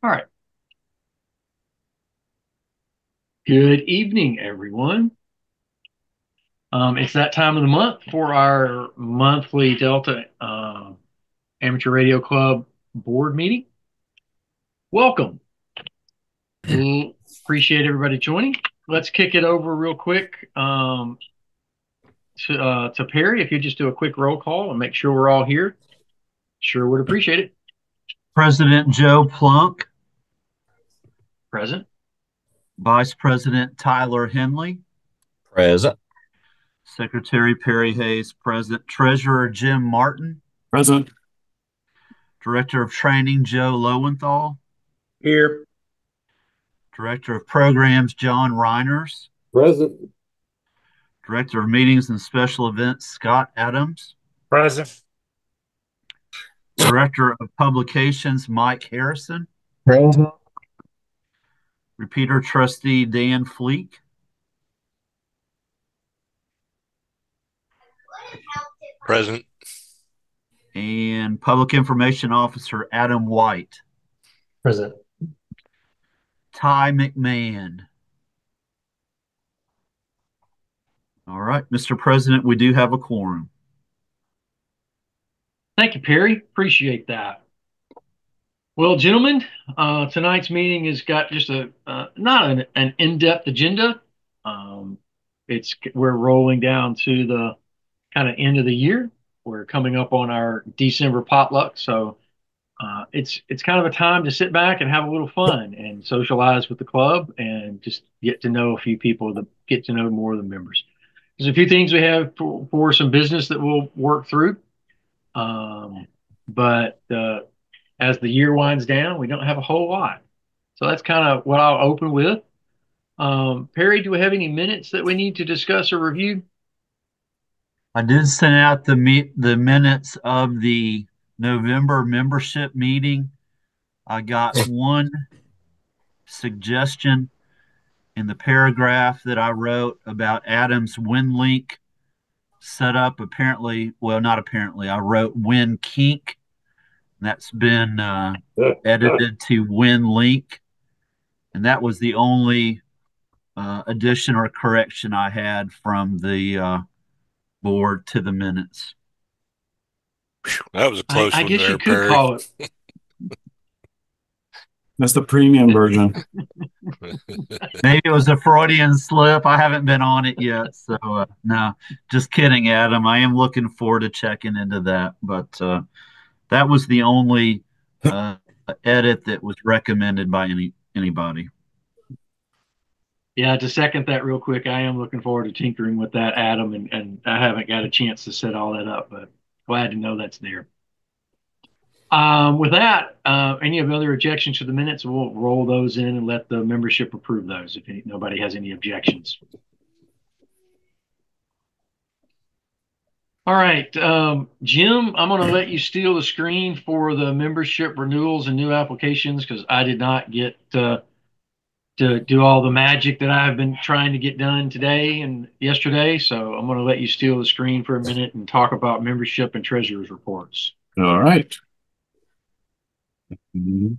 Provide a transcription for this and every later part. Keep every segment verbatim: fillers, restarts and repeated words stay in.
All right. Good evening, everyone. Um, it's that time of the month for our monthly Delta uh, Amateur Radio Club board meeting. Welcome. We appreciate everybody joining. Let's kick it over real quick um, to uh, to Perry. If you just do a quick roll call and make sure we're all here, sure would appreciate it. President Joe Plunk, Present. Vice President Tyler Henley, Present. Secretary Perry Hayes, President, Treasurer Jim Martin, Present. Director of Training Joe Lowenthal, Here. Director of Programs John Reiners, Present. Director of Meetings and Special Events Scott Adams, Present. Director of Publications Mike Harrison, Present. Repeater Trustee Dan Fleek, Present. and Public Information Officer Adam White. Present. Ty McMahon. All right, Mister President, we do have a quorum. Thank you, Perry. Appreciate that. Well, gentlemen, uh, tonight's meeting has got just a uh, not an, an in-depth agenda. Um, it's we're rolling down to the kind of end of the year. We're coming up on our December potluck, so uh, it's it's kind of a time to sit back and have a little fun and socialize with the club and just get to know a few people, to get to know more of the members. There's a few things we have for, for some business that we'll work through, um, but uh, as the year winds down, we don't have a whole lot. So that's kind of what I'll open with. Um, Perry, do we have any minutes that we need to discuss or review? I did send out the meet the minutes of the November membership meeting. I got one suggestion in the paragraph that I wrote about Adam's WinLink setup. Apparently, well, not apparently, I wrote WinKink. That's been uh, edited to WinLink, and that was the only uh, addition or correction I had from the uh, board to the minutes. That was a I, close I one guess there, you could Perry. call it. That's the premium version. Maybe it was a Freudian slip. I haven't been on it yet. So, uh, no, just kidding, Adam. I am looking forward to checking into that. But uh, that was the only uh, edit that was recommended by any anybody. Yeah, to second that real quick, I am looking forward to tinkering with that, Adam, and, and I haven't got a chance to set all that up, but glad to know that's there. Um, with that, uh, any of the other objections to the minutes, we'll roll those in and let the membership approve those if any, nobody has any objections. All right, um, Jim, I'm going to let you steal the screen for the membership renewals and new applications because I did not get uh, to do all the magic that I've been trying to get done today and yesterday. So I'm going to let you steal the screen for a minute and talk about membership and treasurer's reports. All right. Mm-hmm.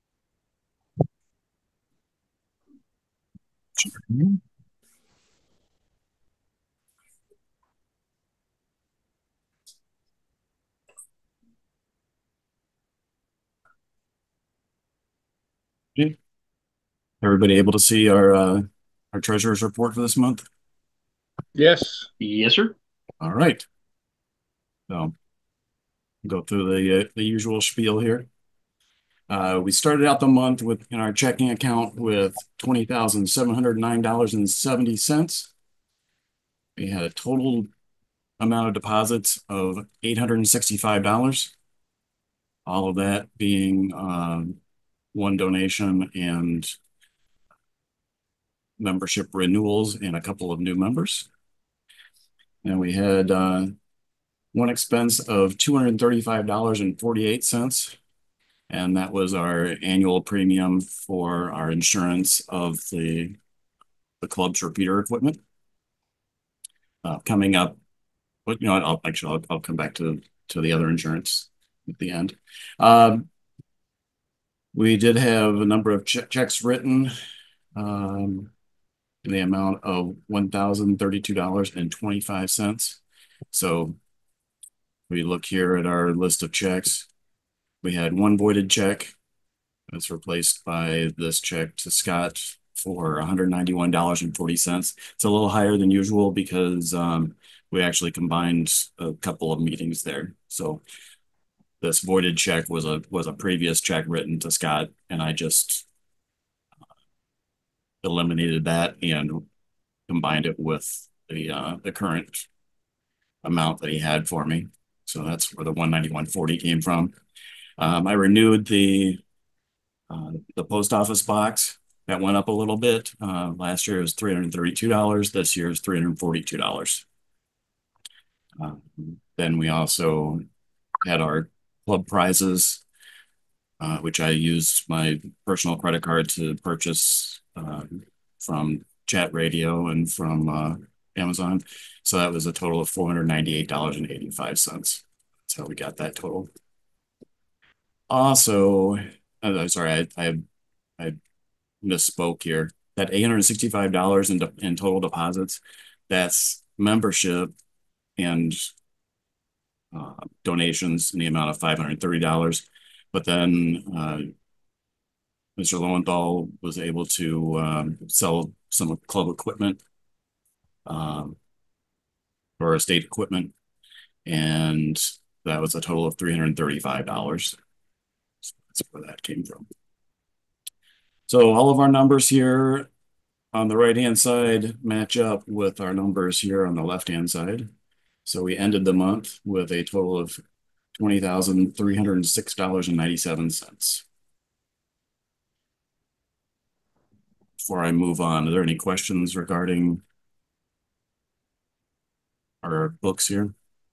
Everybody able to see our uh, our treasurer's report for this month? Yes. Yes, sir. All right. So go through the uh, the usual spiel here. Uh, we started out the month with in our checking account with twenty thousand seven hundred nine dollars and seventy cents. We had a total amount of deposits of eight hundred and sixty-five dollars. All of that being um, one donation and membership renewals and a couple of new members. And we had uh, one expense of two hundred thirty-five dollars and forty-eight cents. And that was our annual premium for our insurance of the, the club's repeater equipment. Uh, coming up, but you know, I'll actually I'll, I'll come back to to the other insurance at the end. Um, We did have a number of che checks written um, in the amount of one thousand thirty-two dollars and twenty-five cents. So we look here at our list of checks. We had one voided check that's replaced by this check to Scott for one hundred ninety-one dollars and forty cents. It's a little higher than usual because um, we actually combined a couple of meetings there. So this voided check was a was a previous check written to Scott, and I just eliminated that and combined it with the uh, the current amount that he had for me. So that's where the one ninety-one forty came from. Um, I renewed the uh, the post office box. That went up a little bit. Uh, last year it was three hundred thirty-two dollars. This year is three hundred forty-two dollars. Uh, then we also had our club prizes, uh, which I used my personal credit card to purchase uh, from Chat Radio and from uh, Amazon. So that was a total of four hundred ninety-eight dollars and eighty-five cents. That's how we got that total. Also, I'm sorry, I, I, I misspoke here. That eight hundred sixty-five dollars in, in total deposits, that's membership and uh, donations in the amount of five hundred thirty dollars. But then uh, Mister Lowenthal was able to um, sell some club equipment um, or estate equipment, and that was a total of three hundred thirty-five dollars. So that's where that came from. So all of our numbers here on the right-hand side match up with our numbers here on the left-hand side. So we ended the month with a total of twenty thousand three hundred six dollars and ninety-seven cents. Before I move on, are there any questions regarding our books here?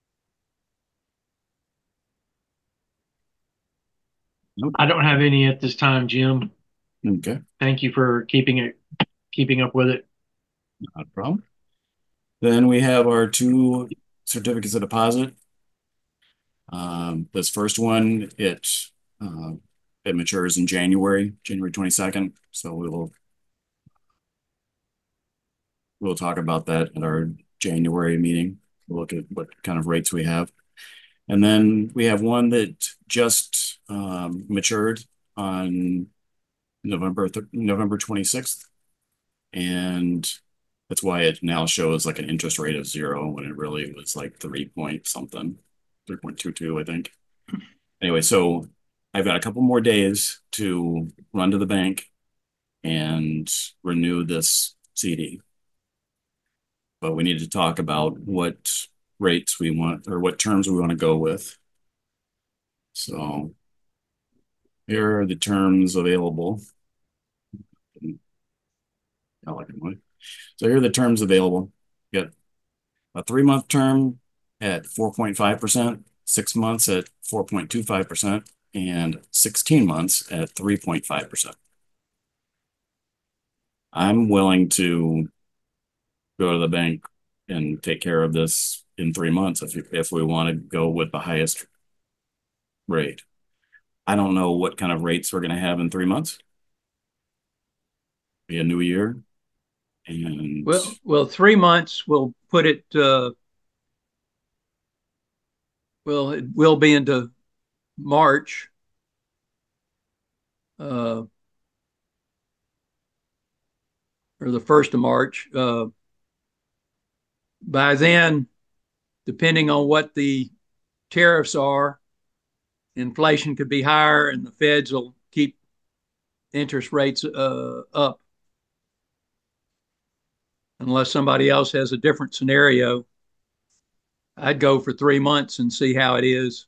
Nope. I don't have any at this time, Jim. Okay. Thank you for keeping it, keeping up with it. Not a problem. Then we have our two certificates of deposit. Um, this first one, it uh, it matures in January, January twenty-second. So we will we'll talk about that at our January meeting. We'll look at what kind of rates we have. And then we have one that just um, matured on November November twenty-sixth. And that's why it now shows like an interest rate of zero when it really was like three point something, three point two two, I think. Anyway, so I've got a couple more days to run to the bank and renew this C D. But we need to talk about what rates we want or what terms we want to go with. So here are the terms available. So here are the terms available. You got a three-month term at four point five percent, six months at four point two five percent, and sixteen months at three point five percent. I'm willing to go to the bank and take care of this in three months if, you, if we want to go with the highest rate. I don't know what kind of rates we're going to have in three months. Be a new year. And well, well, three months will put it. Uh, well, it will be into March. Uh, or the first of March. Uh, by then, depending on what the tariffs are, inflation could be higher, and the Feds will keep interest rates uh, up. Unless somebody else has a different scenario, I'd go for three months and see how it is.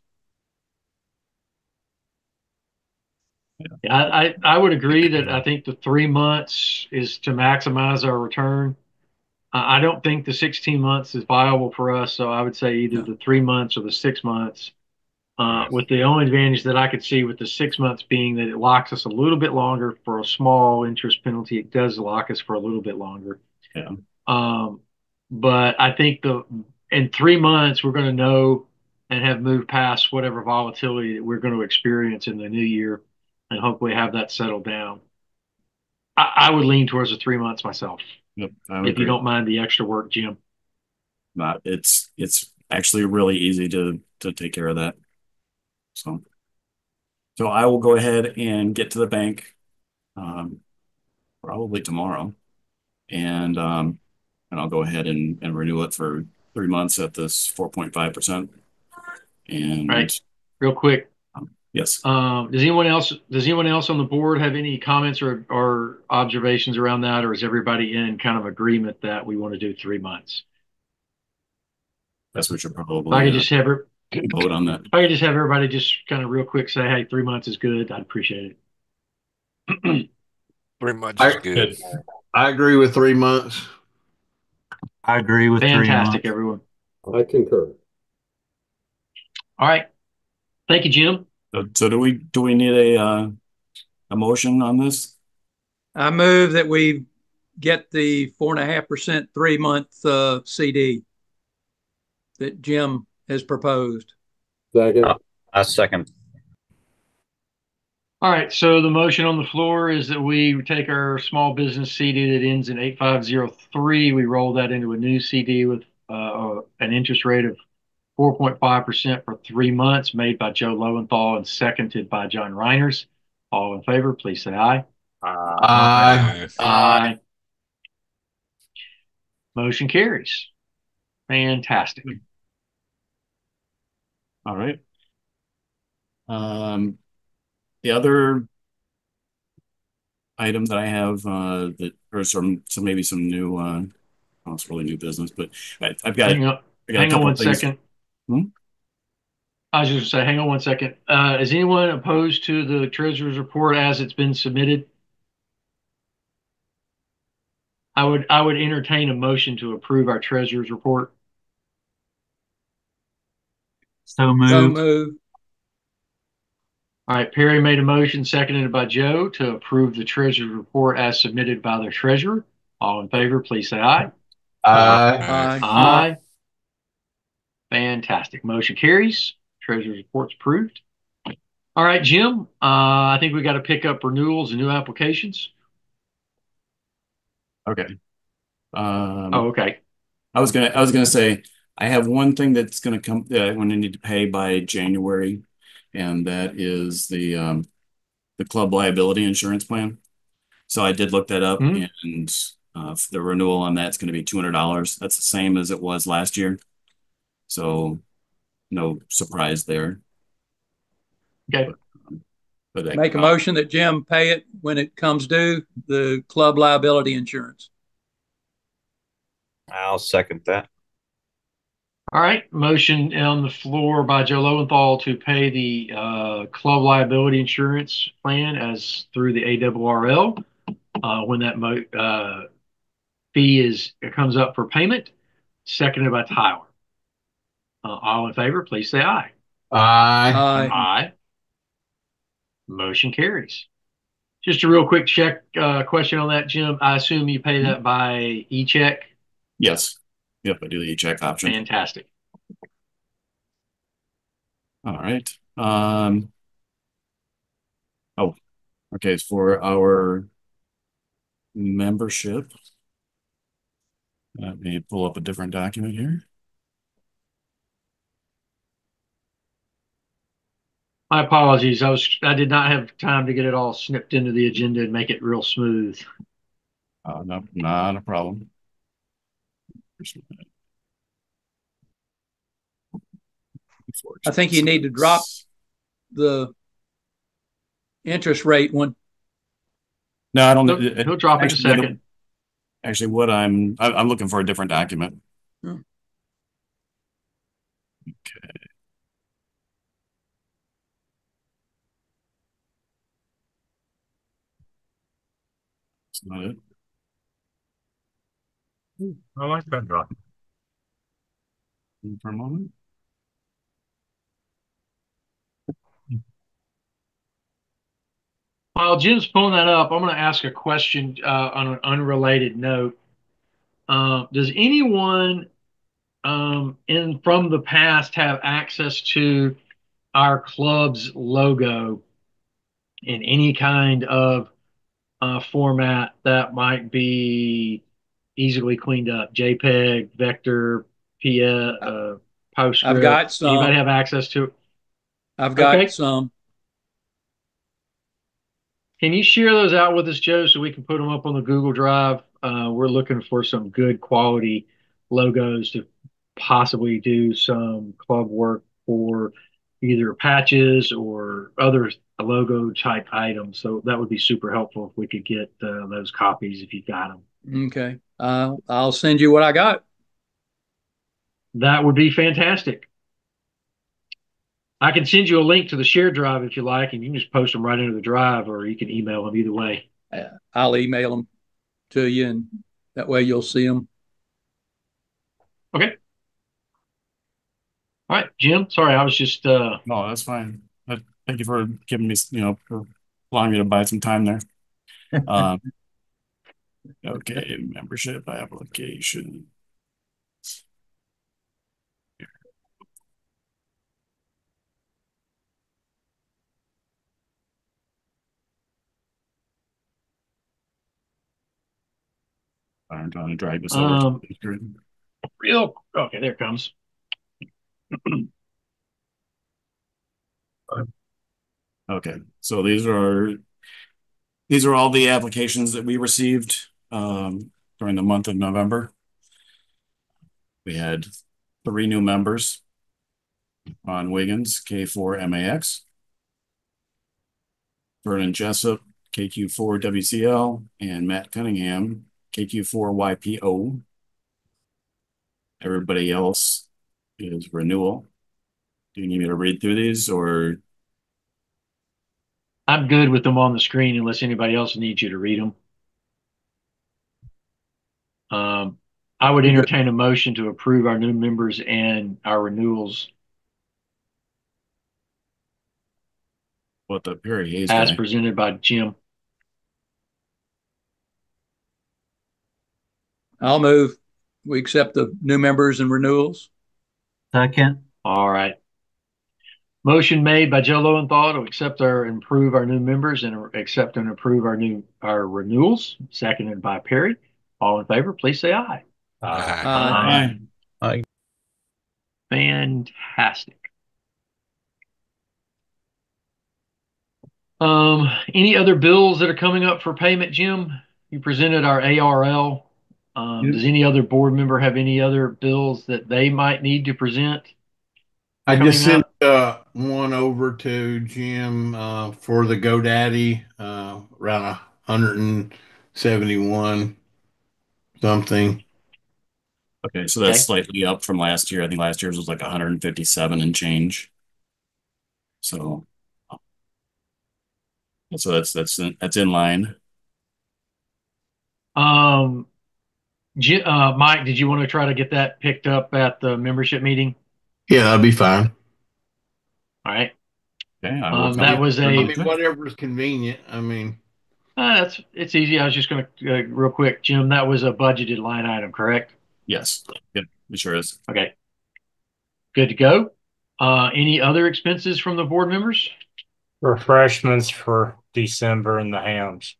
Yeah, I, I, I would agree that I think the three months is to maximize our return. Uh, I don't think the sixteen months is viable for us, so I would say either No. the three months or the six months. Uh, with the only advantage that I could see with the six months being that it locks us a little bit longer for a small interest penalty. It does lock us for a little bit longer. Yeah. Um, but I think the in three months we're going to know and have moved past whatever volatility that we're going to experience in the new year. and hopefully have that settled down. I, I would lean towards the three months myself, Yep, I would if you agree. don't mind the extra work, Jim. Not, it's it's actually really easy to to take care of that. So, so I will go ahead and get to the bank, um, probably tomorrow, and um, and I'll go ahead and and renew it for three months at this four point five percent. All And right, real quick. um, yes, Um, does anyone else does anyone else on the board have any comments or, or observations around that, or is everybody in kind of agreement that we want to do three months? that's what should If I probably could uh, just have her, vote on that. if I could just have everybody just kind of real quick say, hey, three months is good, I'd appreciate it. Three months is I good. I agree with three months. I agree with three Fantastic, months. everyone. I concur. All right. Thank you, Jim. So, so do we do we need a uh, a motion on this? I move that we get the four and a half percent three month uh, C D that Jim has proposed. Second. Uh, I second. All right. So the motion on the floor is that we take our small business C D that ends in eight five zero three. We roll that into a new C D with uh, an interest rate of four point five percent for three months, made by Joe Lowenthal and seconded by John Reiners. All in favor, please say aye. I Uh, Aye. Motion carries. Fantastic. All right. Um, the other item that I have uh, that or some some maybe some new uh, well, it's really new business, but I, I've got Hang on, I got a hang on couple one of things. second. Hmm? I was just gonna say, hang on one second. Uh, is anyone opposed to the treasurer's report as it's been submitted? I would, I would entertain a motion to approve our treasurer's report. So So moved. move. All right, Perry made a motion, seconded by Joe, to approve the treasurer's report as submitted by the treasurer. All in favor, please say aye. I Aye. Aye. Fantastic. Motion carries. Treasurer's report's approved. All right, Jim, uh, I think we got to pick up renewals and new applications. Okay. Um, Oh, okay. I was gonna I was gonna say I have one thing that's gonna come that I'm gonna need to pay by January, and that is the um, the club liability insurance plan. So I did look that up, Mhm. and uh, the renewal on that's going to be two hundred dollars. That's the same as it was last year. So no surprise there. Okay. But that, Make a uh, motion that Jim pay it when it comes due, the club liability insurance. I'll second that. All right. Motion on the floor by Joe Lowenthal to pay the uh, club liability insurance plan as through the A R R L uh, when that mo uh, fee is it comes up for payment. Seconded by Tyler. Uh, all in favor, please say aye. I Aye. Aye. Motion carries. Just a real quick check uh, question on that, Jim. I assume you pay that by e-check. yes. Yep, I do the e-check option. Fantastic. All right. Um, oh, okay. For our membership, let me pull up a different document here. My apologies. I was I did not have time to get it all snipped into the agenda and make it real smooth. Uh, no, not a problem. I think you need to drop the interest rate one. No, I don't. He'll, it- he'll drop it in a actually, what- second. Actually, what I'm I- I'm looking for a different document. Hmm. Okay. That's not it. I like that drop. For a moment. While Jim's pulling that up, I'm going to ask a question uh, on an unrelated note. Uh, does anyone um, in from the past have access to our club's logo in any kind of uh, format that might be easily cleaned up. JPEG, vector, P S, uh, I've PostScript. got some. Anybody have access to it? I've got Okay. some. Can you share those out with us, Joe, so we can put them up on the Google Drive? Uh, we're looking for some good quality logos to possibly do some club work for either patches or other logo type items. So that would be super helpful if we could get uh, those copies if you got them. Okay. Uh, I'll send you what I got. That would be fantastic. I can send you a link to the shared drive if you like, and you can just post them right into the drive, or you can email them either way. Uh, I'll email them to you, and that way you'll see them. Okay. All right, Jim. Sorry, I was just. Uh... No, that's fine. Uh, Thank you for giving me, you know, for allowing me to buy some time there. Um, okay, membership application. I'm trying to drag this over. Um, to the real. Okay, there it comes. Okay, so these are these are all the applications that we received um, during the month of November. We had three new members: Ron Wiggins, K four M A X, Vernon Jessup, K Q four W C L, and Matt Cunningham, K Q four Y P O. Everybody else is renewal. Do you need me to read through these, or? I'm good with them on the screen unless anybody else needs you to read them. Um, I would entertain a motion to approve our new members and our renewals What the Perry Hayes as guy? presented by Jim. I'll move. We accept the new members and renewals. Second. All right. Motion made by Joe Lowenthal to accept our improve our new members and accept and approve our new our renewals. Seconded by Perry. All in favor, please say aye. Aye. Aye. Aye. Fantastic. Um, any other bills that are coming up for payment, Jim? You presented our A R L. Um, Yep. Does any other board member have any other bills that they might need to present? I Coming just sent up? uh, one over to Jim uh, for the GoDaddy, uh, around a hundred and seventy-one something. Okay, so that's Okay. slightly up from last year. I think last year's was like one hundred fifty-seven and change. So, so that's that's that's in line. Um, Ji- uh, Mike, did you want to try to get that picked up at the membership meeting? Yeah, that'd be fine. All right. Okay, I will Um, come. that was I a, mean, whatever's convenient. I mean, uh, that's, it's easy. I was just going to, uh, real quick, Jim, that was a budgeted line item, correct? Yes, yep, it sure is. Okay. Good to go. Uh, any other expenses from the board members? Refreshments for December and the hams.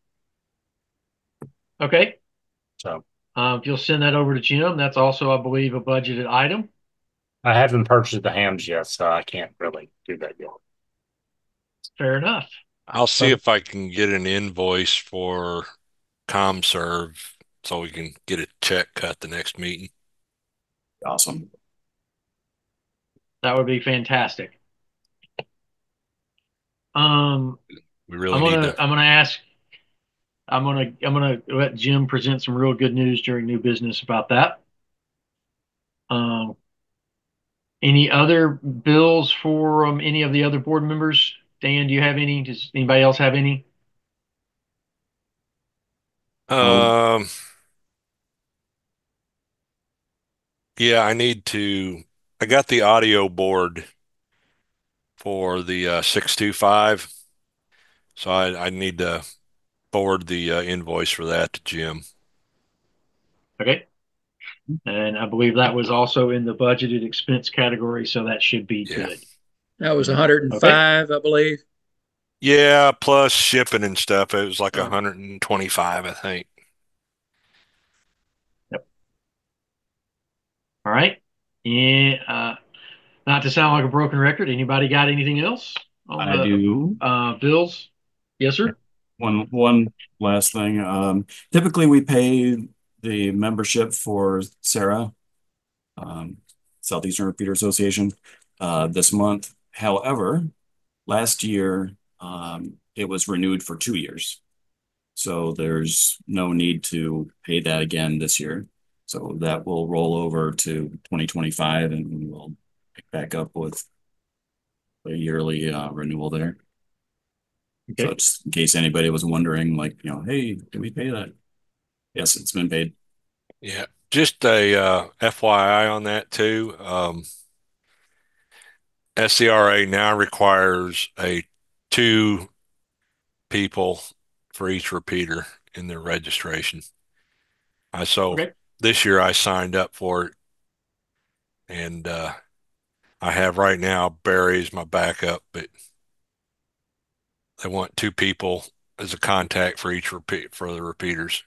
Okay. So Uh, if you'll send that over to Jim, that's also, I believe, a budgeted item. I haven't purchased the hams yet, so I can't really do that yet. Fair enough. I'll see if I can get an invoice for ComServe so we can get a check cut the next meeting. Awesome. That would be fantastic. Um, We really I'm need gonna, to. I'm gonna ask, I'm gonna, I'm gonna let Jim present some real good news during new business about that. Um, any other bills for um, any of the other board members? Dan, do you have any? Does anybody else have any? Um, yeah, I need to. I got the audio board for the uh, six two five, so I, I need to forward the uh, invoice for that to Jim. Okay. And I believe that was also in the budgeted expense category, so that should be Yeah. good. That was one hundred five, I believe. Yeah, plus shipping and stuff. It was like Uh, one hundred twenty-five, I think. yep. All right. Yeah. Uh, not to sound like a broken record. Anybody got anything else on I the do. uh, bills? Yes, sir. One one last thing. Um, typically we pay the membership for Sarah, um, Southeastern Repeater Association, uh, this month. However, last year, um, it was renewed for two years. So there's no need to pay that again this year. So that will roll over to twenty twenty-five and we'll pick back up with a yearly uh, renewal there. So Okay. just in case anybody was wondering, like, you know, hey, did we pay that? Yes, it's been paid. Yeah. Just a uh, F Y I on that too. Um, S C R A now requires a two people for each repeater in their registration. I so Okay. this year I signed up for it, and uh, I have right now Barry as my backup, but they want two people as a contact for each repeat for the repeaters.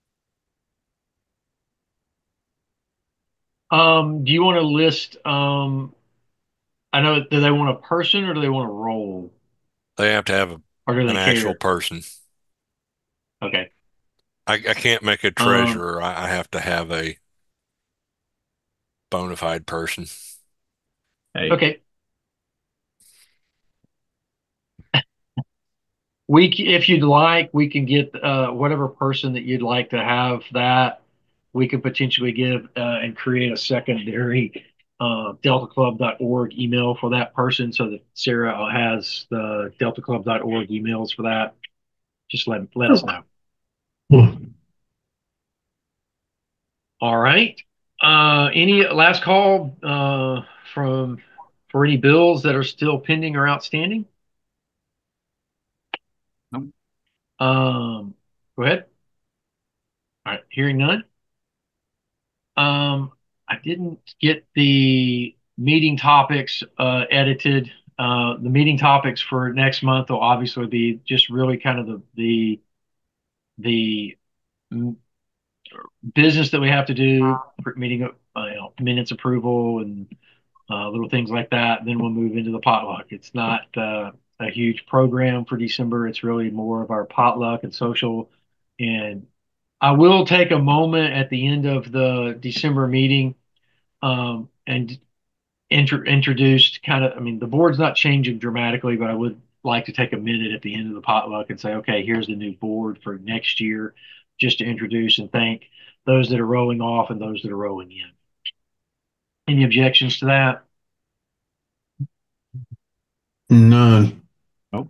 Um, do you want to list? Um, I know. Do they want a person or do they want a role, They have to have a, or do an they actual care? person. Okay. I, I can't make a Um, treasurer. I, I have to have a bona fide person. Hey, okay. We, c- if you'd like, we can get uh, whatever person that you'd like to have that. We could potentially give uh, and create a secondary uh, delta club dot org email for that person so that Sarah has the delta club dot org emails for that. Just let, let us know. All right. Uh, any last call uh, from for any bills that are still pending or outstanding? nope. Um, go ahead. All right. Hearing none. Um, I didn't get the meeting topics uh, edited. Uh, the meeting topics for next month will obviously be just really kind of the the the mm, business that we have to do, meeting uh, you know, minutes approval and uh, little things like that. Then we'll move into the potluck. It's not uh, a huge program for December. It's really more of our potluck and social. And I will take a moment at the end of the December meeting um, and intro introduced kind of, I mean, the board's not changing dramatically, but I would like to take a minute at the end of the potluck and say, okay, here's the new board for next year, just to introduce and thank those that are rolling off and those that are rolling in. Any objections to that? None. Nope.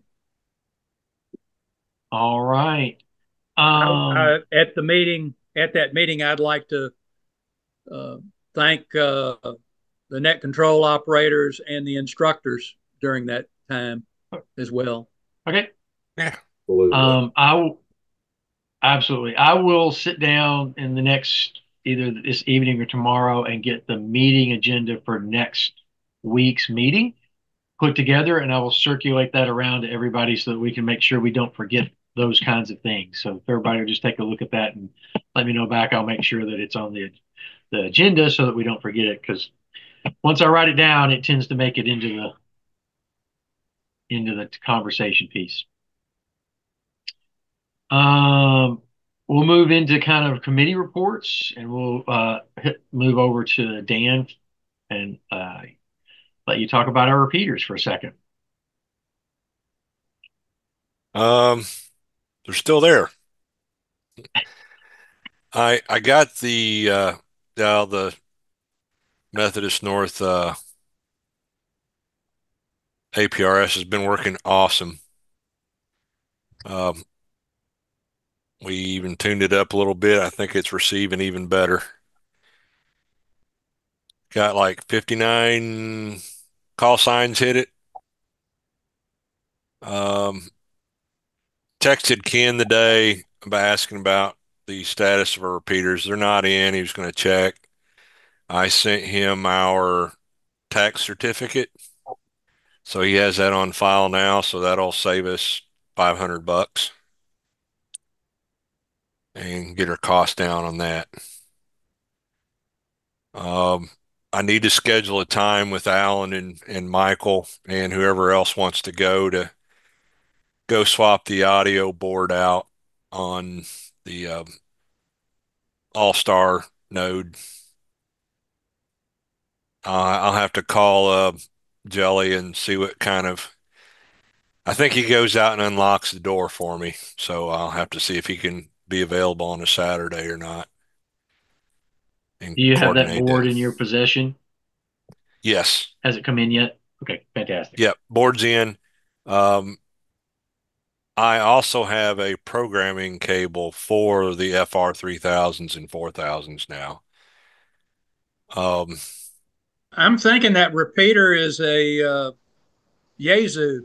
All right. I, Um, I, at the meeting, at that meeting, I'd like to uh, thank uh, the net control operators and the instructors during that time as well. okay. Yeah. Absolutely. Um, I will absolutely. I will sit down in the next either this evening or tomorrow and get the meeting agenda for next week's meeting put together, and I will circulate that around to everybody so that we can make sure we don't forget those kinds of things. So if everybody will just take a look at that and let me know back, I'll make sure that it's on the the agenda so that we don't forget it. Because once I write it down, it tends to make it into the into the conversation piece. Um, we'll move into kind of committee reports, and we'll uh, hit, move over to Dan and uh, let you talk about our repeaters for a second. Um, they're still there. I I got the uh, uh the Methodist North uh, A P R S has been working awesome. Um, we even tuned it up a little bit. I think it's receiving even better. Got like fifty-nine call signs hit it. Um, texted Ken the day by asking about the status of our repeaters. They're not in. He was going to check. I sent him our tax certificate. So he has that on file now, so that'll save us five hundred bucks and get our cost down on that. Um, I need to schedule a time with Alan and, and Michael and whoever else wants to go to go swap the audio board out on the uh, All-Star node. Uh, I'll have to call uh, Jelly and see what kind of. I think he goes out and unlocks the door for me, so I'll have to see if he can be available on a Saturday or not and Do you have that coordinate board that. in your possession? Yes. Has it come in yet? Okay, fantastic. Yep. Board's in. Um, I also have a programming cable for the F R three thousands and four thousands now. Um, I'm thinking that repeater is a uh, Yaesu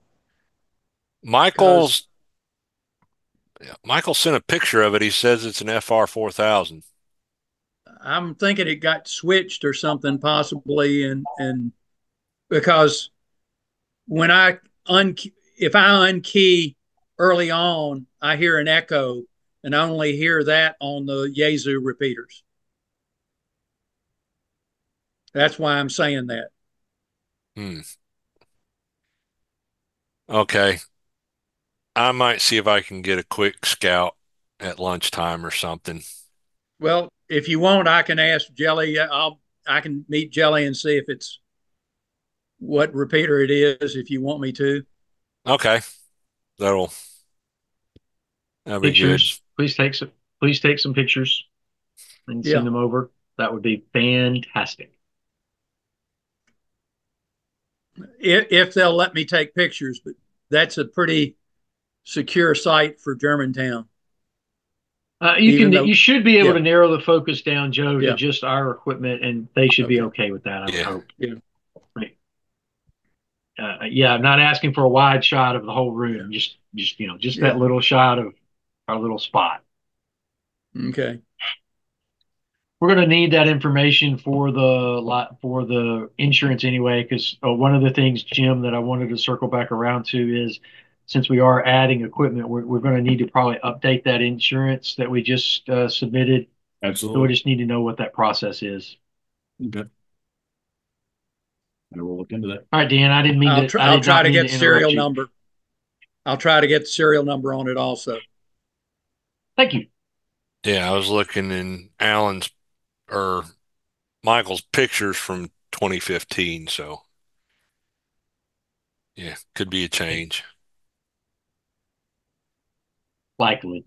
because Michael's Michael sent a picture of it. He says it's an F R four thousand. I'm thinking it got switched or something possibly, and and because when I un if I unkey early on, I hear an echo, and I only hear that on the Yaesu repeaters. That's why I'm saying that. Hmm. Okay. I might see if I can get a quick scout at lunchtime or something. Well, if you want, I can ask Jelly. I'll I can meet Jelly and see if it's what repeater it is. If you want me to. Okay. That'll that'll be good. Pictures. Please take some. Please take some pictures and Yeah. send them over. That would be fantastic. If, if they'll let me take pictures, but that's a pretty secure site for Germantown. Uh, you Even can. though, You should be able yeah, to narrow the focus down, Joe, to yeah, just our equipment, and they should be okay, okay with that. I would Yeah. hope. yeah, Right. Uh, yeah, I'm not asking for a wide shot of the whole room. yeah, Just, just you know, just that yeah. little shot of our little spot. Okay. We're going to need that information for the lot for the insurance anyway, because uh, one of the things, Jim, that I wanted to circle back around to is since we are adding equipment, we're, we're going to need to probably update that insurance that we just uh, submitted. So we Absolutely. just need to know what that process is. Okay. I will look into that. All right, Dan, I didn't mean I'll to, try. I I'll did try not to mean get to the serial interrupt you. number. I'll try to get the serial number on it also. Thank you. Yeah, I was looking in Alan's or Michael's pictures from twenty fifteen, so yeah, could be a change. Likely.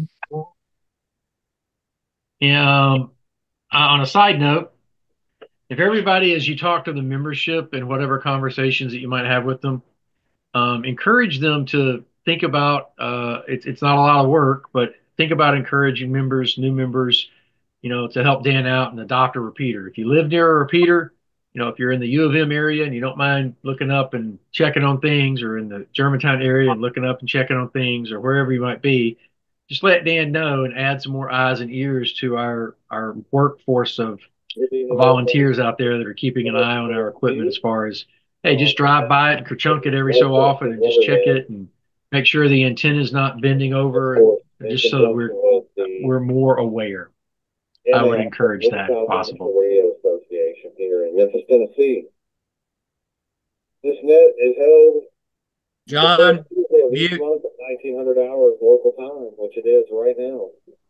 Um, on a side note, if everybody, as you talk to the membership and whatever conversations that you might have with them, um, encourage them to think about uh, it's it's not a lot of work, but think about encouraging members, new members, you know, to help Dan out and adopt a repeater. If you live near a repeater, you know, if you're in the U of M area and you don't mind looking up and checking on things, or in the Germantown area and looking up and checking on things, or wherever you might be, just let Dan know and add some more eyes and ears to our our workforce of volunteers out there that are keeping an eye on our equipment as far as, hey, just drive by it and chunk it every so often and just check it and make sure the antenna's not bending over, and just so that we're we're more aware. I would encourage that if possible. Radio Association here in Memphis, Tennessee. This net is held John, the first Tuesday of each mute. month at nineteen hundred hours local time, which it is right now.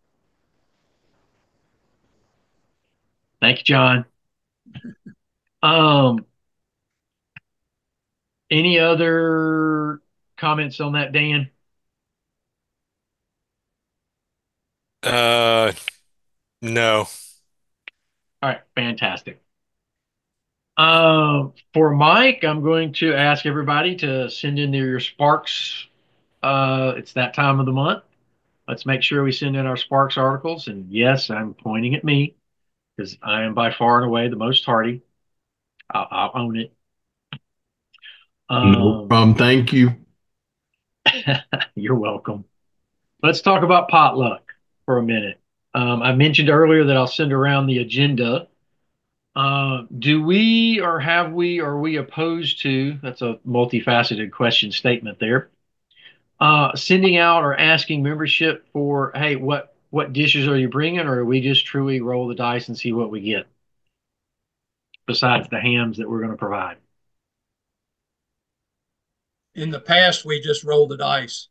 Thank you, John. Um, any other comments on that, Dan? Uh, no. All right, fantastic. Um, for Mike, I'm going to ask everybody to send in their Sparks. Uh, it's that time of the month. Let's make sure we send in our Sparks articles. And yes, I'm pointing at me because I am by far and away the most tardy. I'll, I'll own it. No Um, problem. Thank you. You're welcome. Let's talk about potluck for a minute. Um, I mentioned earlier that I'll send around the agenda Uh, do we or have we or are we opposed to, that's a multifaceted question statement there, uh, sending out or asking membership for, hey, what what dishes are you bringing, or are we just truly roll the dice and see what we get besides the hams that we're going to provide? In the past, we just rolled the dice.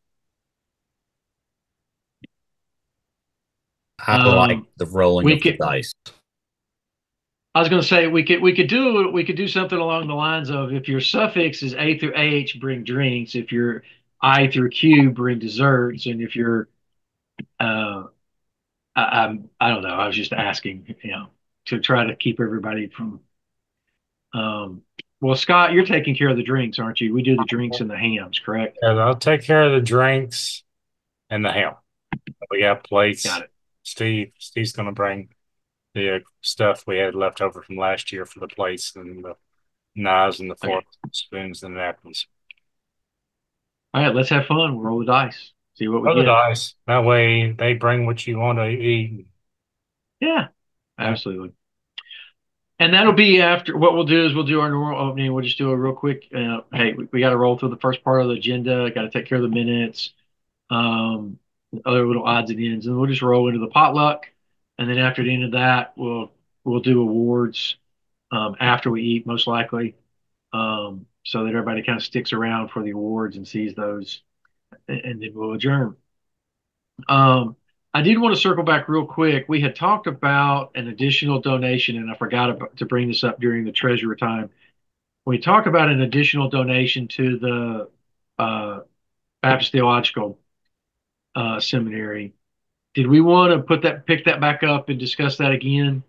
I like Um, the rolling we of the could. dice. I was going to say we could we could do we could do something along the lines of, if your suffix is A through A H, bring drinks. If you're I through Q, bring desserts. And if you're uh, I, I'm I don't know. I was just asking, you know, to try to keep everybody from. Um, well, Scott, you're taking care of the drinks, aren't you? We do the drinks and the hams, correct? And I'll take care of the drinks and the ham. We got Got plates. it. Steve, Steve's gonna bring the uh, stuff we had left over from last year for the plates and the knives and the Okay. forks, spoons and napkins. All right, let's have fun. We'll roll the dice. See what we Roll the get. dice. That way they bring what you want to eat. Yeah, absolutely. And that'll be after, what we'll do is we'll do our normal opening. We'll just do a real quick, uh, hey, we, we got to roll through the first part of the agenda, got to take care of the minutes, um, other little odds and ends, and we'll just roll into the potluck. And then after the end of that, we'll we'll do awards um, after we eat, most likely, um, so that everybody kind of sticks around for the awards and sees those, and, and then we'll adjourn. Um, I did want to circle back real quick. We had talked about an additional donation, and I forgot about, to bring this up during the treasurer time. We talked about an additional donation to the uh, Baptist Theological uh, Seminary. Did we want to put that, pick that back up and discuss that again?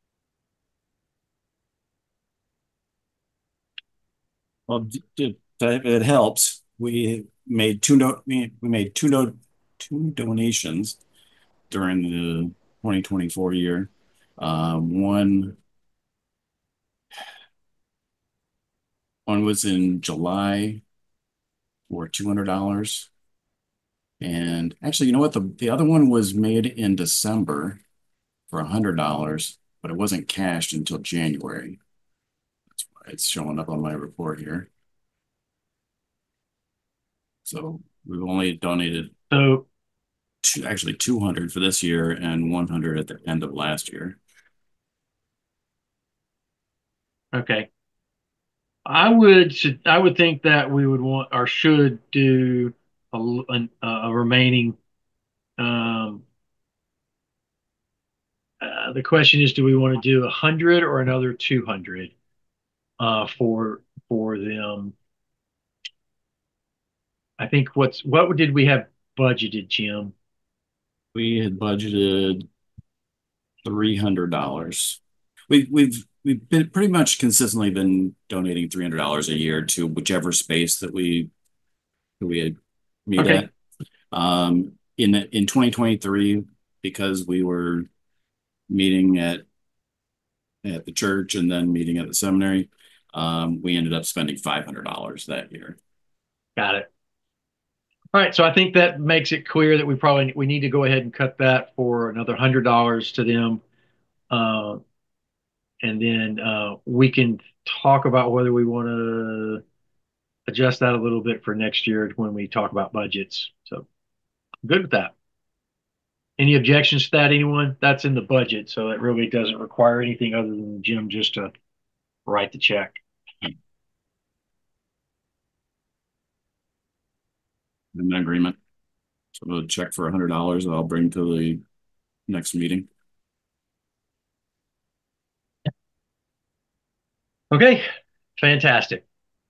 Well, d- d- if it helps, we made two no, we we made two no, two donations during the twenty twenty-four year. Uh, one one was in July for two hundred dollars. And actually, you know what? The, the other one was made in December for one hundred dollars, but it wasn't cashed until January. That's why it's showing up on my report here. So we've only donated So, two, actually two hundred for this year and one hundred at the end of last year. okay. I would I would think that we would want or should do a, a, a remaining. Um, uh, the question is, do we want to do a hundred or another two hundred uh, for for them? I think what's what did we have budgeted, Jim? We had budgeted three hundred dollars. We we've we've been pretty much consistently been donating three hundred dollars a year to whichever space that we that we had meet Okay, at. Um, in in twenty twenty-three, because we were meeting at at the church and then meeting at the seminary, um, we ended up spending five hundred dollars that year. got it. All right, so I think that makes it clear that we probably we need to go ahead and cut that for another hundred dollars to them, uh, and then uh, we can talk about whether we want to adjust that a little bit for next year when we talk about budgets. So good with that. Any objections to that, anyone? That's in the budget, so it really doesn't require anything other than Jim just to write the check. In agreement. So we'll check for a hundred dollars that I'll bring to the next meeting. Okay, fantastic.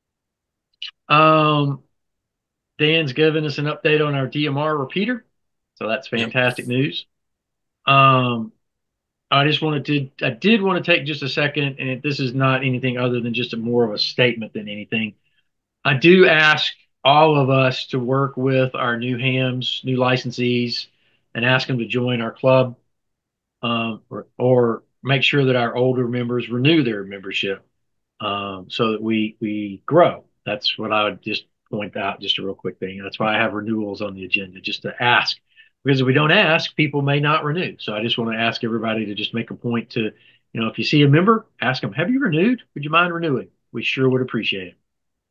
Um, Dan's given us an update on our D M R repeater, so that's Yep. fantastic news. Um, I just wanted to, I did want to take just a second, and this is not anything other than just a more of a statement than anything. I do ask all of us to work with our new hams, new licensees, and ask them to join our club, um, or, or make sure that our older members renew their membership, um, so that we we grow. That's what I would just point out, just a real quick thing. That's why I have renewals on the agenda, just to ask. Because if we don't ask, people may not renew. So I just want to ask everybody to just make a point to, you You know, if you see a member, ask them, have you renewed? Would you mind renewing? We sure would appreciate it.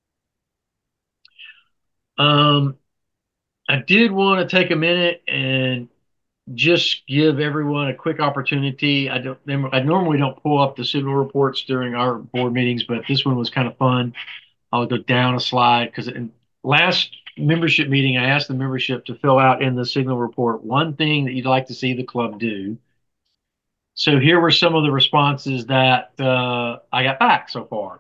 Um, I did want to take a minute and just give everyone a quick opportunity. I don't, I normally don't pull up the signal reports during our board meetings, but this one was kind of fun. I'll go down a slide because in last membership meeting, I asked the membership to fill out in the signal report one thing that you'd like to see the club do. So here were some of the responses that uh, I got back so far.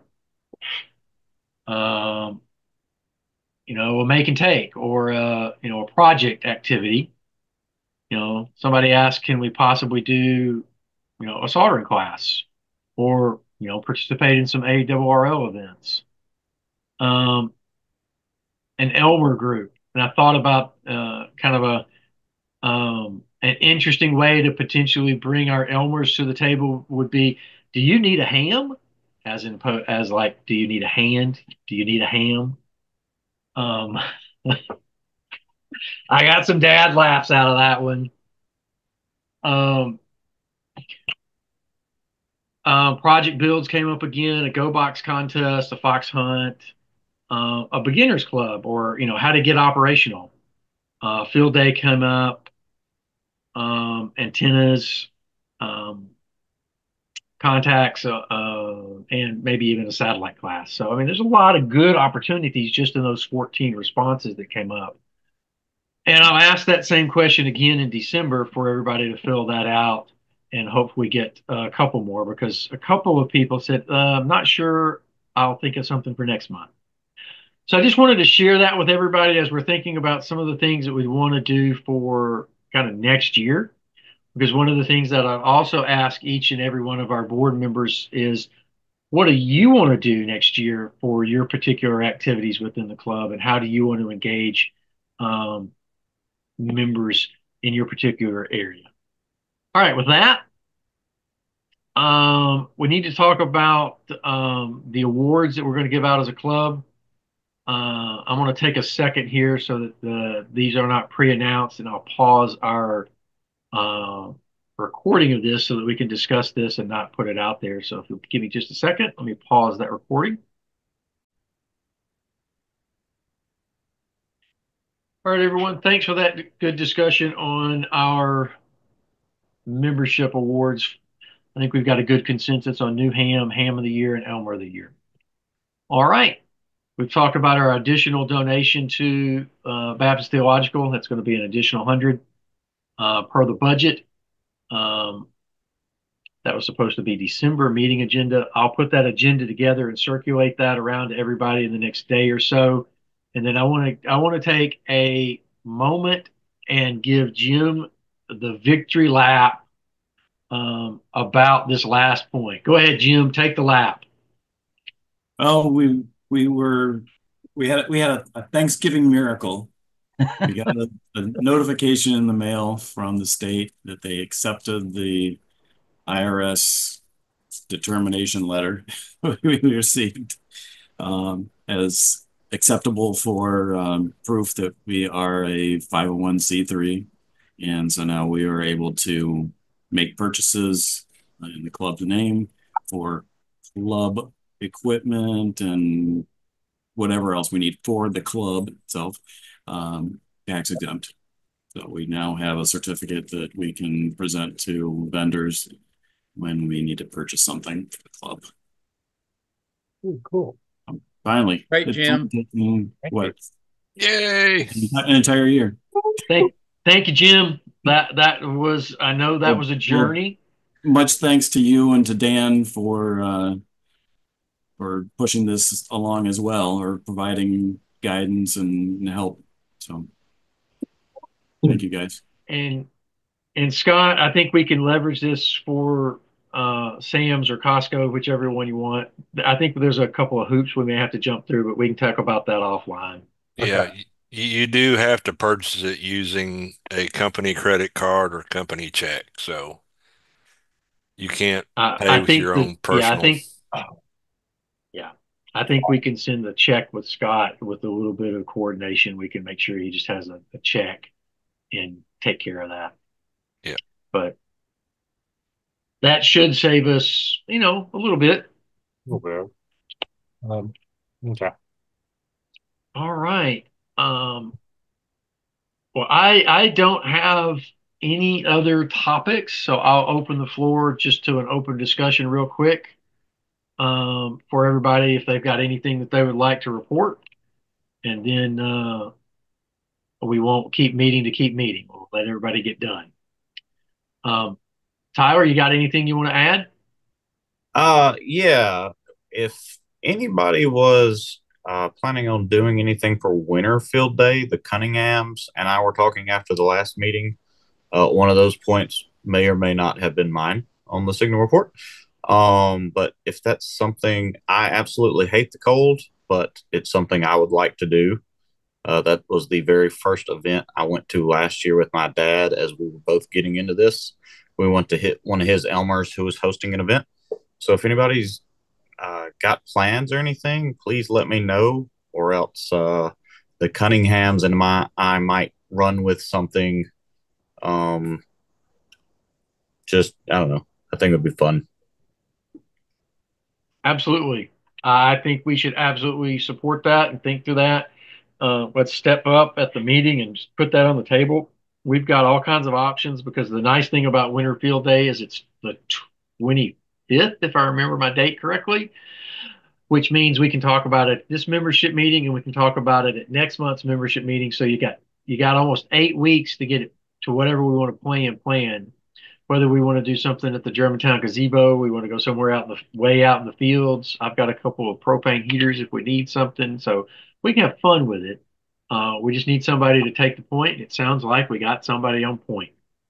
Um, you know, a make and take or uh, you know, a project activity. You know, somebody asked, can we possibly do, you know, a soldering class or, you know, participate in some A R R O events? Um, an Elmer group. And I thought about uh, kind of a um, an interesting way to potentially bring our Elmers to the table would be, do you need a ham? As in, as like, do you need a hand? Do you need a ham? Um, I got some dad laughs out of that one. Um, um, project builds came up again, a go box contest, a fox hunt, uh, a beginners club, or you know how to get operational. Uh, field day came up, um, antennas, um, contacts, uh, uh, and maybe even a satellite class. So I mean, there's a lot of good opportunities just in those fourteen responses that came up. And I'll ask that same question again in December for everybody to fill that out and hopefully get a couple more because a couple of people said, uh, I'm not sure, I'll think of something for next month. So I just wanted to share that with everybody as we're thinking about some of the things that we want to do for kind of next year. Because one of the things that I also ask each and every one of our board members is, what do you want to do next year for your particular activities within the club? And how do you want to engage um, members in your particular area? All right, with that, um, we need to talk about um, the awards that we're going to give out as a club. Uh, I'm going to take a second here so that the, these are not pre-announced, and I'll pause our uh, recording of this so that we can discuss this and not put it out there. So if you'll give me just a second, let me pause that recording. All right, everyone. Thanks for that good discussion on our membership awards. I think we've got a good consensus on new ham, ham of the year, and Elmer of the year. All right. We've talked about our additional donation to uh, Baptist Theological. That's going to be an additional one hundred uh, per the budget. Um, that was supposed to be December meeting agenda. I'll put that agenda together and circulate that around to everybody in the next day or so. And then I want to I want to take a moment and give Jim the victory lap um, about this last point. Go ahead, Jim. Take the lap. Oh, we we were we had we had a, a Thanksgiving miracle. We got a, a notification in the mail from the state that they accepted the I R S determination letter we received um, as acceptable for um, proof that we are a five oh one c three. And so now we are able to make purchases in the club's name for club equipment and whatever else we need for the club itself, um, tax exempt. So we now have a certificate that we can present to vendors when we need to purchase something for the club. Ooh, cool. Um, finally. Great, Jim. Taking, what? Yay! An entire year. Thank, thank you, Jim. That that was I know that well, was a journey. Well, much thanks to you and to Dan for uh, for pushing this along as well, or providing guidance and help. So thank you guys. And and Scott, I think we can leverage this for uh, Sam's or Costco, whichever one you want. I think there's a couple of hoops we may have to jump through, but we can talk about that offline. Yeah, Okay. you, you do have to purchase it using a company credit card or company check. So you can't I, pay I with think your that own yeah, I personal. think yeah, I think we can send the check with Scott with a little bit of coordination. We can make sure he just has a, a check and take care of that. Yeah. But that should save us, you know, a little bit. Okay. Um, okay. All right. Um, well, I I don't have any other topics, so I'll open the floor just to an open discussion real quick um, for everybody if they've got anything that they would like to report, and then uh, we won't keep meeting to keep meeting. We'll let everybody get done. Um, Tyler, you got anything you want to add? Uh, yeah. If anybody was uh, planning on doing anything for Winter Field Day, the Cunninghams and I were talking after the last meeting. Uh, one of those points may or may not have been mine on the signal report. Um, but if that's something, I absolutely hate the cold, but it's something I would like to do. Uh, that was the very first event I went to last year with my dad as we were both getting into this. We went to hit one of his Elmers who was hosting an event. So if anybody's uh, got plans or anything, please let me know, or else uh, the Cunninghams and my I might run with something. Um, just I don't know. I think it would be fun. Absolutely. I think we should absolutely support that and think through that. Uh, let's step up at the meeting and just put that on the table. We've got all kinds of options because the nice thing about Winter Field Day is it's the twenty-fifth, if I remember my date correctly, which means we can talk about it at this membership meeting and we can talk about it at next month's membership meeting. So you got you got almost eight weeks to get it to whatever we want to plan plan. Whether we want to do something at the Germantown gazebo, we want to go somewhere out in the way out in the fields. I've got a couple of propane heaters if we need something, so we can have fun with it. Uh, we just need somebody to take the point. It sounds like we got somebody on point.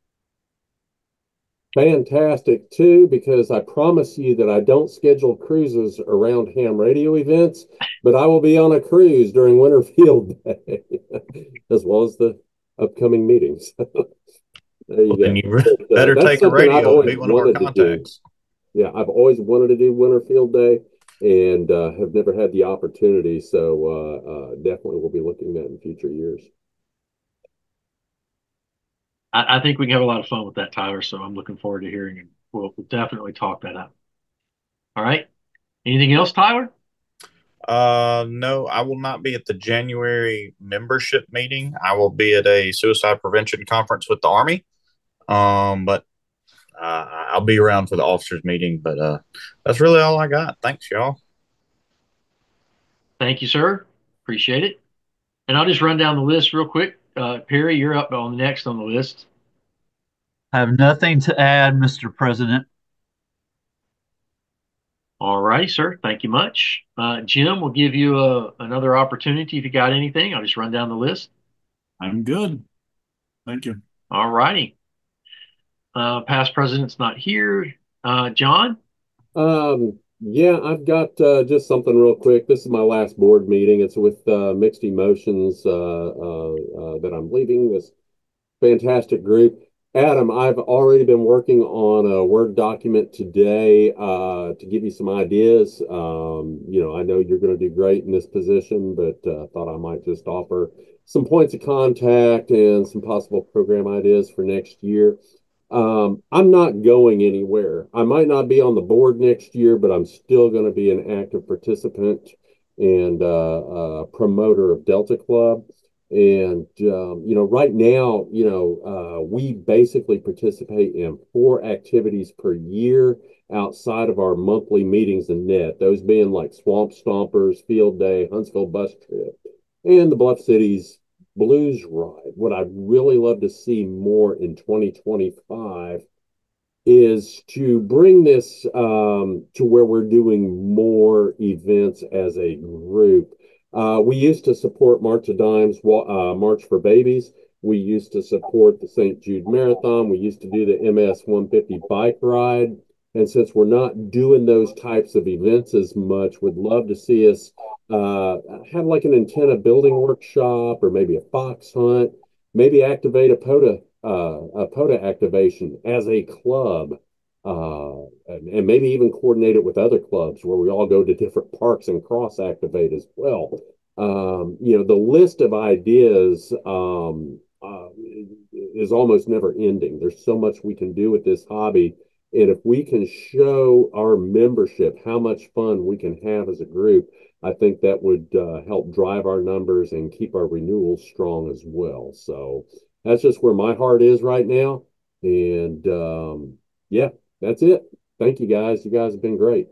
Fantastic too, because I promise you that I don't schedule cruises around ham radio events, but I will be on a cruise during Winter Field Day, as well as the upcoming meetings. There you Well, go. then you But, uh, better that's take a something I've radio and always be one of our wanted to do. contacts. Yeah, I've always wanted to do Winter Field Day and uh, have never had the opportunity. So uh, uh, definitely we'll be looking at that in future years. I, I think we can have a lot of fun with that, Tyler. So I'm looking forward to hearing it. We'll, we'll definitely talk that out. All right. Anything else, Tyler? Uh, no, I will not be at the January membership meeting. I will be at a suicide prevention conference with the Army. Um, but uh, I'll be around for the officers meeting. But uh, that's really all I got. Thanks, y'all. Thank you, sir. Appreciate it. And I'll just run down the list real quick. Uh, Perry, you're up on next on the list. I have nothing to add, Mister President. All righty, sir. Thank you much. Uh, Jim, we'll give you a, another opportunity if you got anything. I'll just run down the list. I'm good. Thank you. All righty. Uh, past president's not here. Uh, John? Um, yeah, I've got uh, just something real quick. This is my last board meeting. It's with uh, Mixed Emotions uh, uh, uh, that I'm leaving this fantastic group. Adam, I've already been working on a Word document today uh, to give you some ideas. Um, you know, I know you're going to do great in this position, but uh, thought I might just offer some points of contact and some possible program ideas for next year. Um, I'm not going anywhere. I might not be on the board next year, but I'm still going to be an active participant and uh, uh, promoter of Delta Club. And, um, you know, right now, you know, uh, we basically participate in four activities per year outside of our monthly meetings and net, those being like Swamp Stompers, Field Day, Huntsville Bus Trip, and the Bluff Cities Blues Ride. What I'd really love to see more in twenty twenty-five is to bring this um, to where we're doing more events as a group. Uh, we used to support March of Dimes, uh, March for Babies. We used to support the Saint Jude Marathon. We used to do the M S one fifty bike ride. And since we're not doing those types of events as much, would love to see us uh, have like an antenna building workshop or maybe a fox hunt, maybe activate a POTA uh, a POTA activation as a club, uh, and, and maybe even coordinate it with other clubs where we all go to different parks and cross activate as well. Um, you know, the list of ideas um, uh, is almost never ending. There's so much we can do with this hobby. And if we can show our membership how much fun we can have as a group, I think that would uh, help drive our numbers and keep our renewals strong as well. So that's just where my heart is right now. And um, yeah, that's it. Thank you guys. You guys have been great.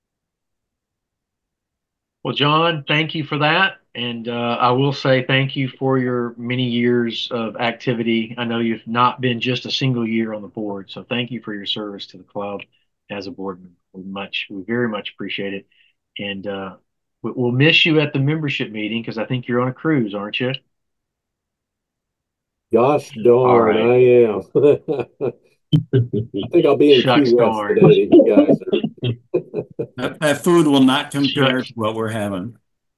Well, John, thank you for that. And uh, I will say thank you for your many years of activity. I know you've not been just a single year on the board, so thank you for your service to the club as a board member. We much, we very much appreciate it. And uh, we- we'll miss you at the membership meeting because I think you're on a cruise, aren't you? Gosh All darn, right. I am. I think I'll be in Key Shucks West darn. today, you guys are. That, that food will not compare Shucks. to what we're having.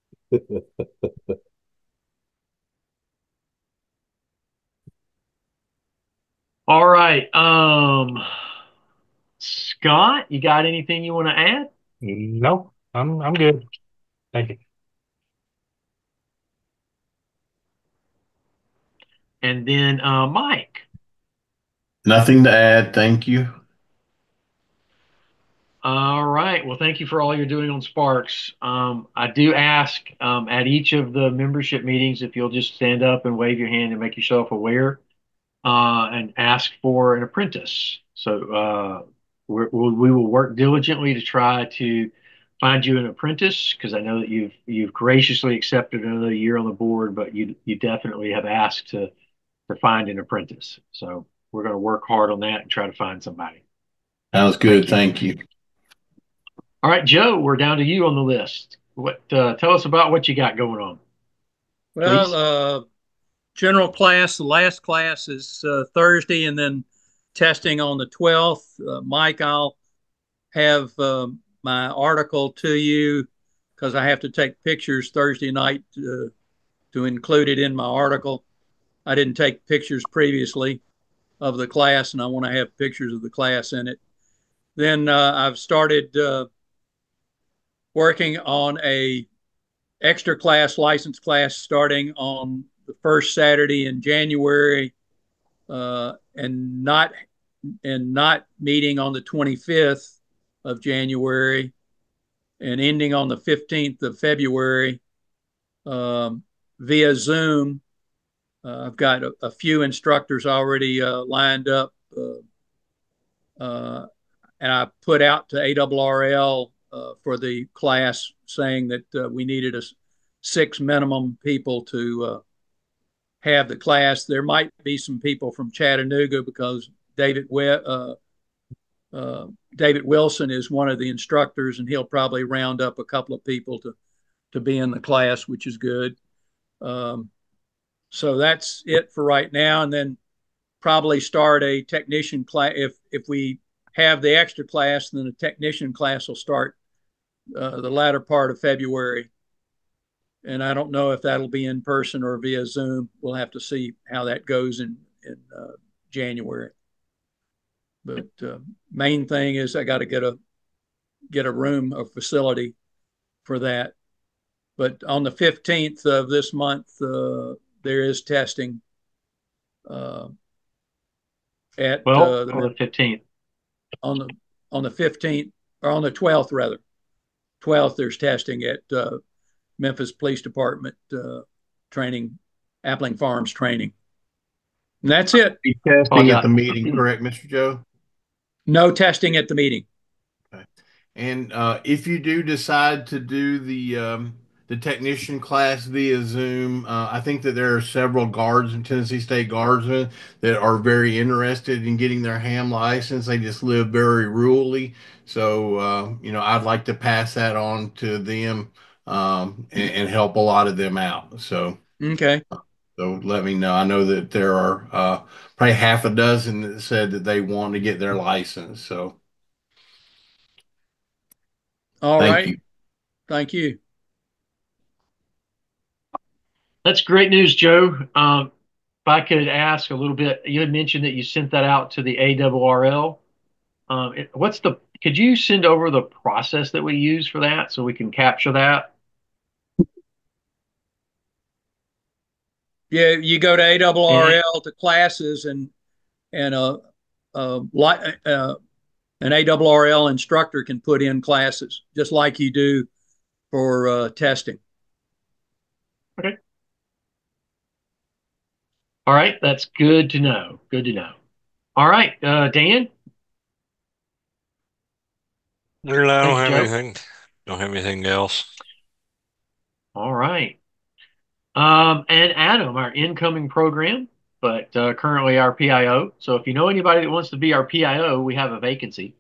All right. Um, Scott, you got anything you want to add? No, I'm I'm good. Thank you. And then uh, Mike. Nothing to add. Thank you. All right. Well, thank you for all you're doing on Sparks. Um, I do ask um, at each of the membership meetings if you'll just stand up and wave your hand and make yourself aware uh, and ask for an apprentice. So uh, we're, we'll, we will work diligently to try to find you an apprentice because I know that you've you've graciously accepted another year on the board, but you you definitely have asked to to find an apprentice. So we're going to work hard on that and try to find somebody. Sounds good. Thank you. All right, Joe, we're down to you on the list. What uh, tell us about what you got going on, Well, please. uh, general class, the last class is uh, Thursday, and then testing on the twelfth. Uh, Mike, I'll have uh, my article to you because I have to take pictures Thursday night uh, to include it in my article. I didn't take pictures previously of the class, and I want to have pictures of the class in it. Then uh, I've started uh, working on a extra class license class starting on the first Saturday in January, uh, and not and not meeting on the twenty-fifth of January and ending on the fifteenth of February um, via Zoom. Uh, I've got a, a few instructors already uh, lined up, uh, uh, and I put out to A R R L uh, for the class saying that uh, we needed a six minimum people to uh, have the class. There might be some people from Chattanooga because David uh, uh, David Wilson is one of the instructors, and he'll probably round up a couple of people to to be in the class, which is good. Um, so that's it for right now, and then probably start a technician class if if we have the extra class. Then the technician class will start uh, the latter part of February, and I don't know if that'll be in person or via Zoom. We'll have to see how that goes in in uh, January. But uh, main thing is I got to get a get a room, a facility for that. But on the fifteenth of this month, uh, there is testing uh, at Well, uh, the, on the fifteenth. on the on the fifteenth or on the twelfth rather. twelfth there's testing at uh, Memphis Police Department uh, training, Appling Farms training. And that's it. Be testing at the meeting, correct, Mister Joe? No testing at the meeting. Okay. And uh, if you do decide to do the um, the technician class via Zoom, uh, I think that there are several guards in Tennessee State Guardsmen that are very interested in getting their ham license. They just live very rurally, so uh, you know I'd like to pass that on to them um, and, and help a lot of them out. So okay. So let me know. I know that there are uh, probably half a dozen that said that they want to get their license. So All thank right. you. Thank you. That's great news, Joe. Um, if I could ask a little bit, you had mentioned that you sent that out to the A R R L. Um, it- what's the? Could you send over the process that we use for that so we can capture that? Yeah, you go to A R R And L to classes and and uh, uh, li- uh, an A R R L instructor can put in classes, just like you do for uh, testing. Okay. All right, that's good to know. Good to know. All right, uh, Dan. No, I don't Thanks, have Joe. anything. Don't have anything else. All right. Um, and Adam, our incoming program, but uh, currently our P I O. So if you know anybody that wants to be our P I O, we have a vacancy.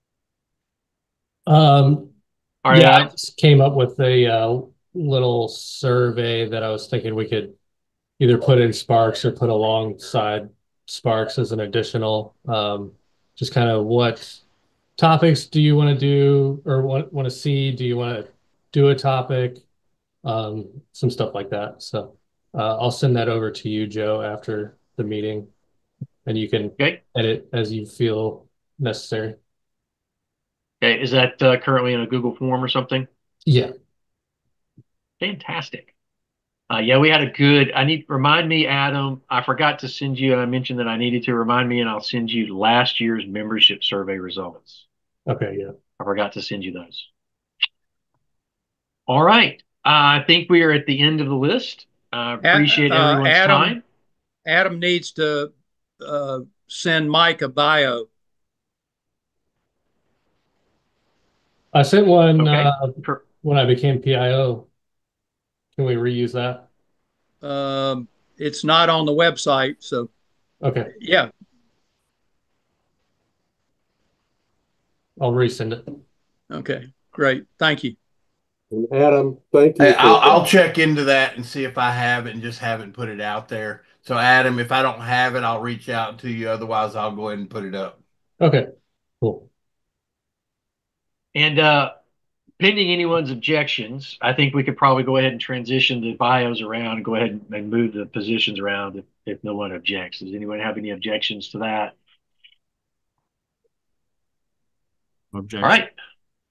Um, All right, yeah, I Adam. just came up with a uh, little survey that I was thinking we could either put in Sparks or put alongside Sparks as an additional. Um, just kind of what topics do you want to do or want want to see? Do you want to do a topic? Um, some stuff like that. So uh, I'll send that over to you, Joe, after the meeting, and you can Okay. edit as you feel necessary. Okay. Is that uh, currently in a Google form or something? Yeah. Fantastic. Uh, yeah, we had a good. I need remind me, Adam. I forgot to send you. I mentioned that I needed to remind me, and I'll send you last year's membership survey results. Okay. Yeah. I forgot to send you those. All right. Uh, I think we are at the end of the list. I uh, appreciate uh, everyone's Adam, time. Adam needs to uh, send Mike a bio. I sent one Okay. uh, when I became P I O. Can we reuse that? Um, it's not on the website, so okay. Yeah. I'll resend it. Okay, great. Thank you. And Adam, thank you. Hey, for I'll, I'll check into that and see if I have it and just haven't put it out there. So, Adam, if I don't have it, I'll reach out to you. Otherwise, I'll go ahead and put it up. Okay, cool. And uh, pending anyone's objections, I think we could probably go ahead and transition the bios around and go ahead and move the positions around if, if no one objects. Does anyone have any objections to that? Objection. All right.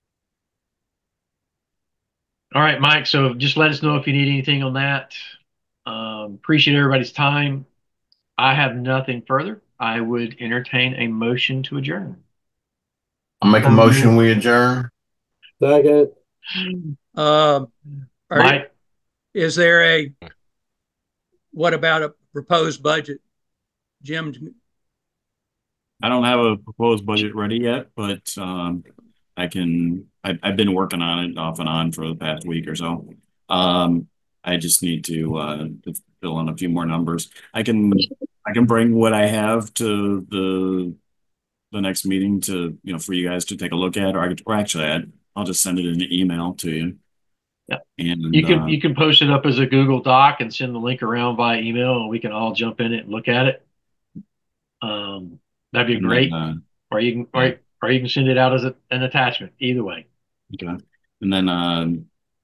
All right, Mike. So just let us know if you need anything on that. Um, appreciate everybody's time. I have nothing further. I would entertain a motion to adjourn. I'll make a motion. We adjourn. Second. Uh, are, Mike? Is there a, what about a proposed budget? Jim? I don't have a proposed budget ready yet, but um, I can, I, I've been working on it off and on for the past week or so. Um, I just need to, uh, to fill in a few more numbers. I can, I can bring what I have to the the next meeting to, you know, for you guys to take a look at, or I could, or actually I, I'll just send it in an email to you. Yeah. And you can, uh, you can post it up as a Google Doc and send the link around by email and we can all jump in it and look at it. Um, that'd be great. Then, uh, or you can, yeah. or, or you can send it out as a, an attachment, either way. Okay. And then, um,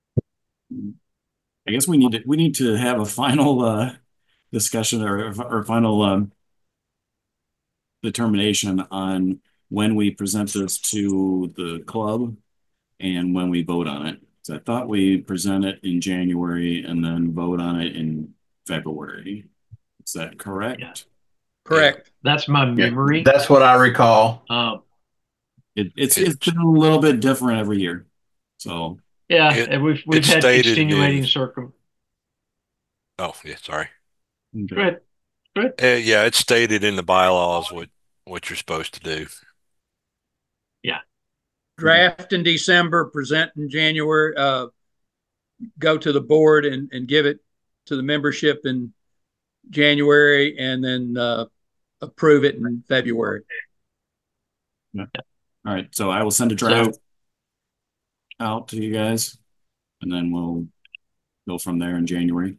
I guess we need to, we need to have a final, uh, discussion or, or final, um, determination on when we present this to the club and when we vote on it. So I thought we present it in January and then vote on it in February. Is that correct? Yeah. Correct. That's my memory. Yeah, that's what I recall. Um, it, it's it's been a little bit different every year. So yeah, it, and we've we've had extenuating in, circum. Oh yeah, sorry. Okay. Go ahead. Go ahead. Uh, yeah, it's stated in the bylaws what what you're supposed to do. Yeah. Draft in December, present in January, uh, go to the board and, and give it to the membership in January, and then uh, approve it in February. Yeah. All right. So I will send a draft so, out to you guys, and then we'll go from there in January.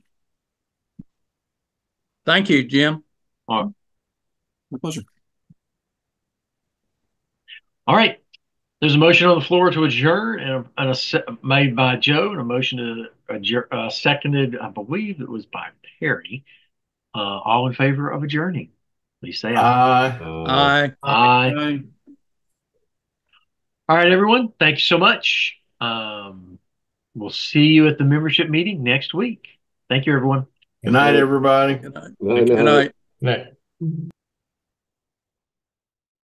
Thank you, Jim. All right. My pleasure. All right. There's a motion on the floor to adjourn, and a, and a made by Joe, and a motion to adjourn, uh, seconded, I believe it was by Perry. Uh, all in favor of adjourning, please say aye. Aye. Aye. Aye. Aye. All right, everyone. Thank you so much. Um, we'll see you at the membership meeting next week. Thank you, everyone. Good night, everybody. Good night. Good night. Good night. Good night.